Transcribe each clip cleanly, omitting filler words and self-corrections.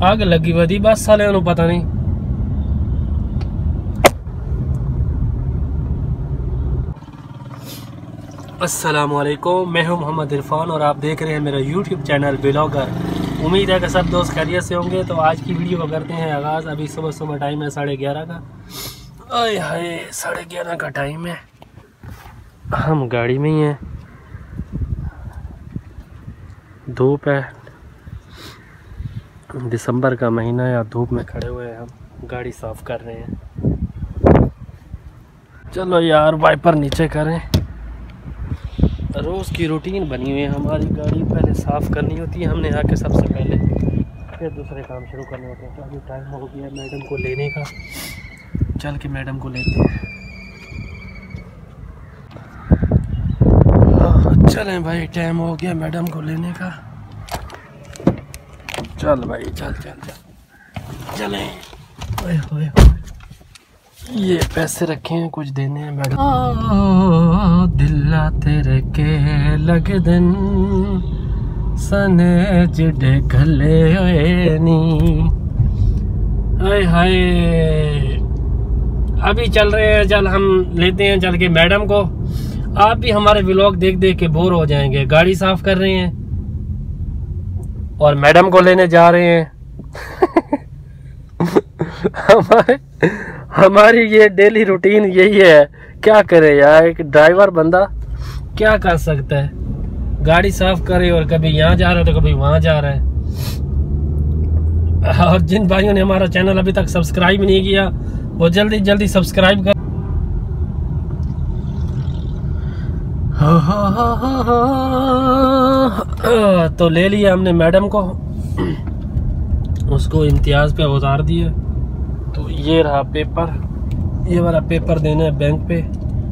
आग लगी हुई थी बस साले पता नहीं। अस्सलामुअलैकुम, मैं हूं मोहम्मद इरफान और आप देख रहे हैं मेरा यूट्यूब चैनल ब्लॉगर। उम्मीद है कि सब दोस्त खैरियत से होंगे। तो आज की वीडियो को करते हैं आगाज़। अभी सुबह सुबह टाइम है 11:30 का। आए हाय 11:30 का टाइम है, हम गाड़ी में ही हैं। धूप है, दिसंबर का महीना है, धूप में खड़े हुए हैं हम, गाड़ी साफ़ कर रहे हैं। चलो यार वाइपर नीचे करें। रोज़ की रूटीन बनी हुई है हमारी, गाड़ी पहले साफ़ करनी होती है हमने आके सबसे पहले, फिर दूसरे काम शुरू करने होते हैं। तो अभी टाइम हो गया मैडम को लेने का, चल के मैडम को लेते हैं। चलें भाई, टाइम हो गया मैडम को लेने का। चल भाई चल चल चल चलें। ओए होए ये पैसे रखे हैं, कुछ देने हैं मैडम। दिल्ला तेरे के लग दिन सने जिडे गले होए नी। हाय हाय अभी चल रहे हैं, चल हम लेते हैं चल के मैडम को। आप भी हमारे व्लॉग देख देख के बोर हो जाएंगे। गाड़ी साफ कर रहे हैं और मैडम को लेने जा रहे हैं। हमारी ये डेली रूटीन यही है। क्या करे यार, एक ड्राइवर बंदा क्या कर सकता है। गाड़ी साफ करे और कभी यहाँ जा रहा है तो कभी वहाँ जा रहा है। और जिन भाइयों ने हमारा चैनल अभी तक सब्सक्राइब नहीं किया वो जल्दी जल्दी सब्सक्राइब कर। तो ले लिया हमने मैडम को, उसको इम्तियाज पे उतार दिया। तो ये रहा पेपर, ये वाला पेपर देना है बैंक पे।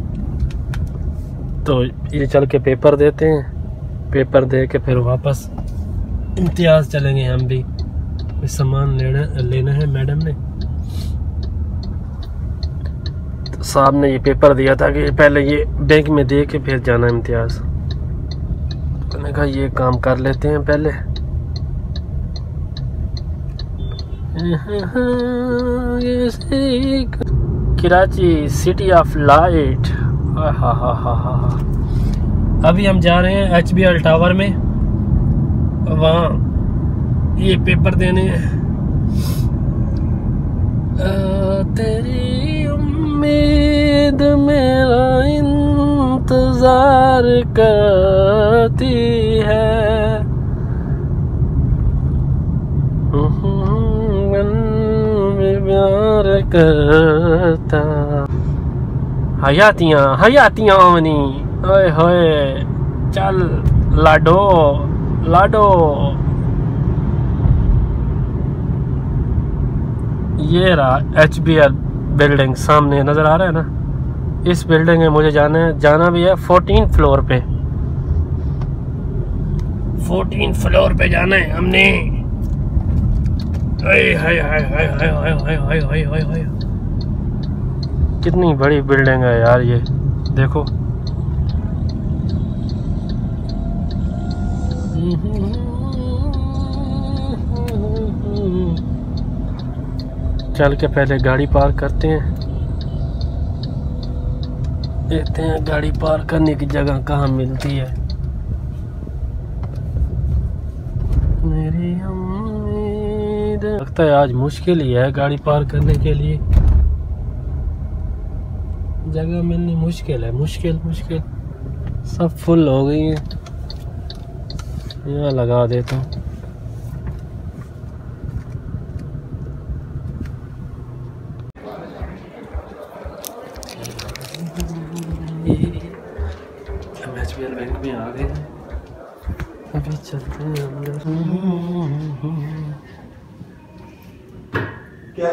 तो ये चल के पेपर देते हैं, पेपर दे के फिर वापस इम्तियाज चलेंगे हम भी। कोई सामान लेना है मैडम ने। तो साहब ने ये पेपर दिया था कि पहले ये बैंक में दे के फिर जाना इम्तियाज। तो मैंने कहा ये काम कर लेते हैं पहले। Karachi city of light. अभी हम जा रहे हैं HBL टावर में, वहाँ ये पेपर देने हैं। तेरी उम्मीद मेरा इंतजार करती है, प्यार करता। हयातियाँ हयातियाँ मनी। ओए होए चल लाडो लाडो। ये रहा HBL बिल्डिंग, सामने नजर आ रहा है ना। इस बिल्डिंग में मुझे जाना भी है 14 फ्लोर पे। 14 फ्लोर पे जाना है हमने। हाय हाय हाय हाय हाय हाय हाय हाय हाय हाय। कितनी बड़ी बिल्डिंग है यार ये, देखो। चल के पहले गाड़ी पार्क करते हैं, देखते हैं गाड़ी पार्क करने की जगह कहाँ मिलती है। मेरी उम्मीद, लगता है आज मुश्किल ही है गाड़ी पार्क करने के लिए। जगह मिलनी मुश्किल है, मुश्किल मुश्किल। सब फुल हो गई है। यहाँ लगा देता हूँ। HBL बैंक में आ गए हैं, अभी चलते हैं अंदर। क्या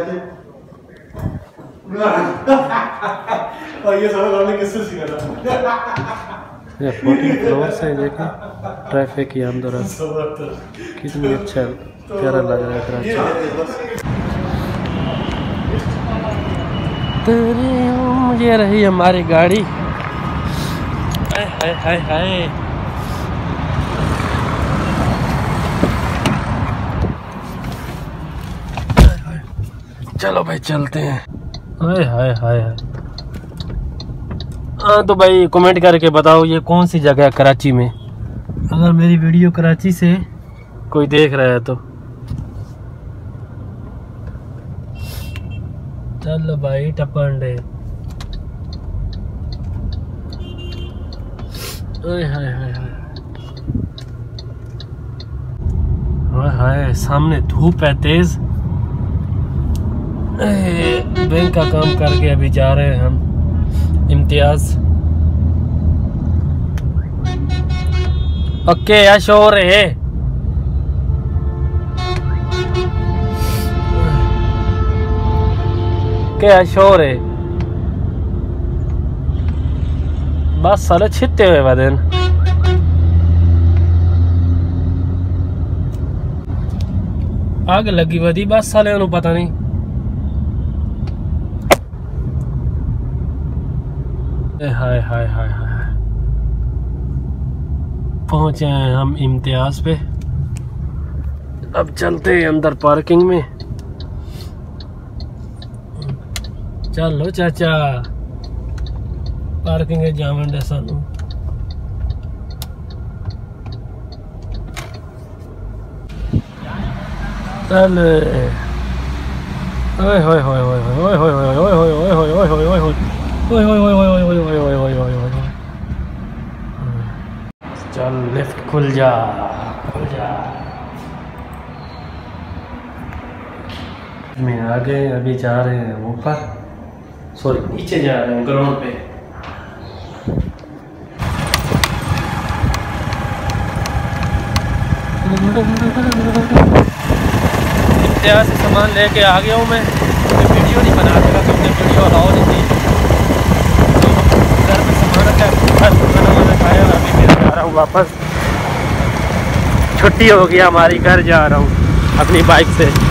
और ये सब किससे सीखा था। 14 फ्लोर से देखें ट्रैफिक की अंदर कितनी अच्छा प्यारा लग रहा है कराची। ये रही हमारी गाड़ी। हाय हाय हाय हाय। चलो भाई चलते हैं। हाय हाय हाय हाय। हाँ तो भाई कमेंट करके बताओ ये कौन सी जगह है कराची में, अगर मेरी वीडियो कराची से कोई देख रहा है तो। चलो भाई टपंडे। हाय हाय हाय हाय हाय, सामने धूप है तेज। बैंक का काम करके अभी जा रहे हैं हम इम्तियाज। ओके यार शोर है। क्या शोर है बस साले छिट्टे हुए बदन। आग लगी वधी बस साले उन्हें पता नहीं। हाय हाय हाय हाय, पहुंचे हैं हम इम्तियाज पे। अब चलते हैं अंदर पार्किंग में। चलो चाचा पार्किंग है जावन सानू। चल ओए होए होए होए होए होए होए होए होए होए होए होए होए होए। चल लिफ्ट खुल जा खुल जा। मैं आ गए, अभी जा रहे हैं ऊपर, सॉरी नीचे जा रहे हैं ग्राउंड पे। इम्तियाज से सामान लेके आ गया हूँ मैं वीडियो नहीं बना सका क्योंकि वीडियो अलाउ नहीं थी। तो घर में सामान रखा है, खाया, अभी मैं जा रहा हूँ वापस। छुट्टी हो गया हमारी, घर जा रहा हूँ अपनी बाइक से।